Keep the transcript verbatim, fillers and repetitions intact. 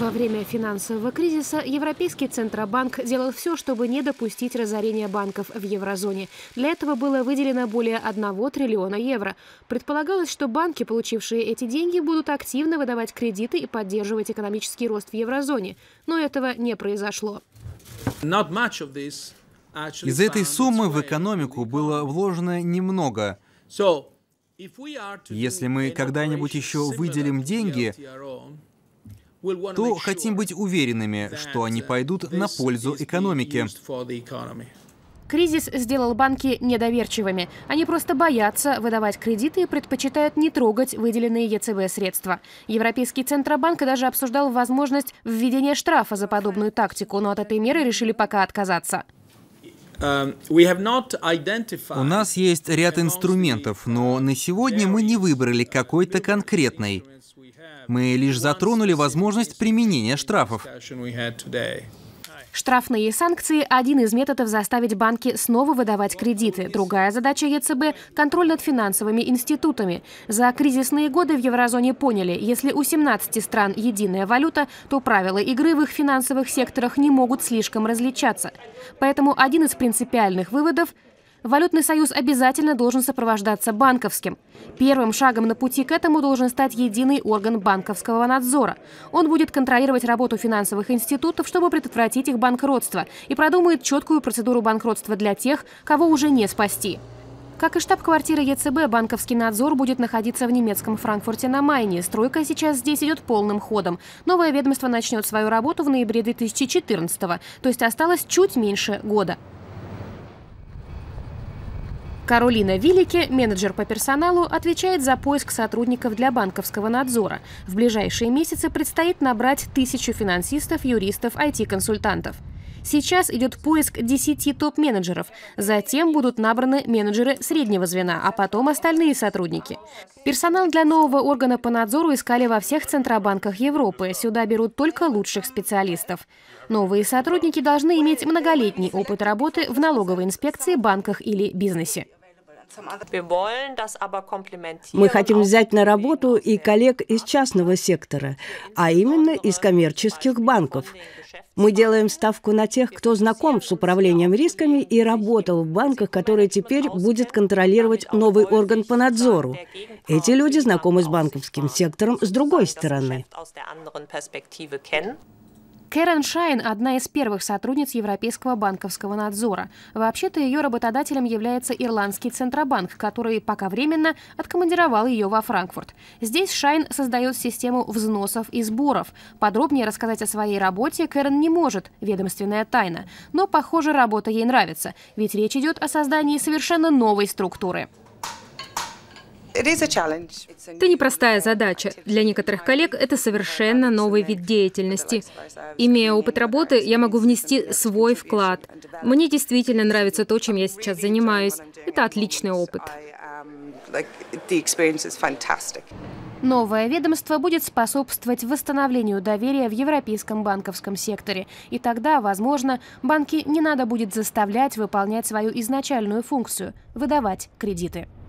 Во время финансового кризиса Европейский Центробанк делал все, чтобы не допустить разорения банков в еврозоне. Для этого было выделено более одного триллиона евро. Предполагалось, что банки, получившие эти деньги, будут активно выдавать кредиты и поддерживать экономический рост в еврозоне. Но этого не произошло. Из этой суммы в экономику было вложено немного. Если мы когда-нибудь еще выделим деньги, то хотим быть уверенными, что они пойдут на пользу экономике. Кризис сделал банки недоверчивыми. Они просто боятся выдавать кредиты и предпочитают не трогать выделенные ЕЦБ средства. Европейский Центробанк даже обсуждал возможность введения штрафа за подобную тактику, но от этой меры решили пока отказаться. У нас есть ряд инструментов, но на сегодня мы не выбрали какой-то конкретный. Мы лишь затронули возможность применения штрафов. Штрафные санкции – один из методов заставить банки снова выдавать кредиты. Другая задача ЕЦБ – контроль над финансовыми институтами. За кризисные годы в еврозоне поняли, если у семнадцати стран единая валюта, то правила игры в их финансовых секторах не могут слишком различаться. Поэтому один из принципиальных выводов – валютный союз обязательно должен сопровождаться банковским. Первым шагом на пути к этому должен стать единый орган банковского надзора. Он будет контролировать работу финансовых институтов, чтобы предотвратить их банкротство, и продумает четкую процедуру банкротства для тех, кого уже не спасти. Как и штаб-квартира ЕЦБ, банковский надзор будет находиться в немецком Франкфурте на Майне. Стройка сейчас здесь идет полным ходом. Новое ведомство начнет свою работу в ноябре две тысячи четырнадцатого, то есть осталось чуть меньше года. Каролина Вилике, менеджер по персоналу, отвечает за поиск сотрудников для банковского надзора. В ближайшие месяцы предстоит набрать тысячу финансистов, юристов, ай ти-консультантов. Сейчас идет поиск десяти топ-менеджеров. Затем будут набраны менеджеры среднего звена, а потом остальные сотрудники. Персонал для нового органа по надзору искали во всех центробанках Европы. Сюда берут только лучших специалистов. Новые сотрудники должны иметь многолетний опыт работы в налоговой инспекции, банках или бизнесе. Мы хотим взять на работу и коллег из частного сектора, а именно из коммерческих банков. Мы делаем ставку на тех, кто знаком с управлением рисками и работал в банках, которые теперь будет контролировать новый орган по надзору. Эти люди знакомы с банковским сектором с другой стороны. Кэрен Шайн – одна из первых сотрудниц Европейского банковского надзора. Вообще-то ее работодателем является Ирландский Центробанк, который пока временно откомандировал ее во Франкфурт. Здесь Шайн создает систему взносов и сборов. Подробнее рассказать о своей работе Кэрен не может, ведомственная тайна. Но, похоже, работа ей нравится, ведь речь идет о создании совершенно новой структуры. Это непростая задача. Для некоторых коллег это совершенно новый вид деятельности. Имея опыт работы, я могу внести свой вклад. Мне действительно нравится то, чем я сейчас занимаюсь. Это отличный опыт. Новое ведомство будет способствовать восстановлению доверия в европейском банковском секторе. И тогда, возможно, банки не надо будет заставлять выполнять свою изначальную функцию – выдавать кредиты.